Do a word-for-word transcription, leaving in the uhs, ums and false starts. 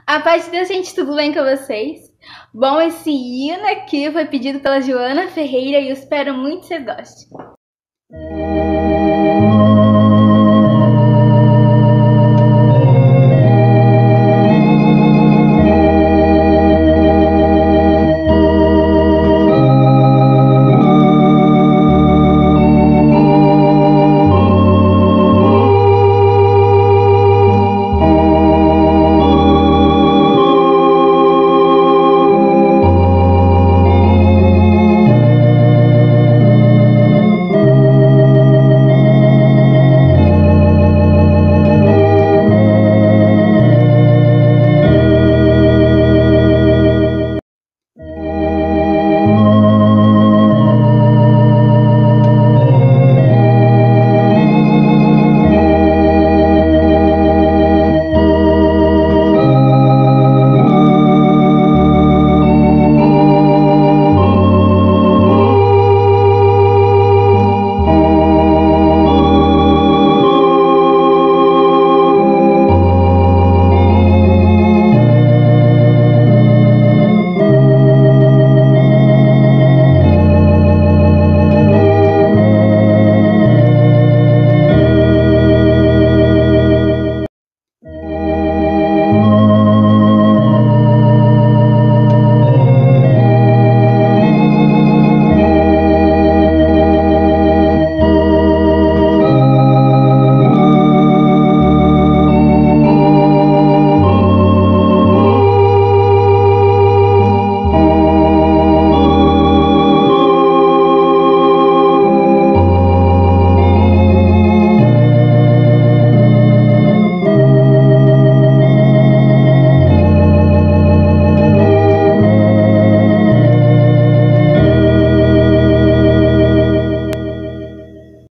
A paz de Deus, gente, tudo bem com vocês? Bom, esse hino aqui foi pedido pela Joana Ferreira e eu espero muito que vocês gostem.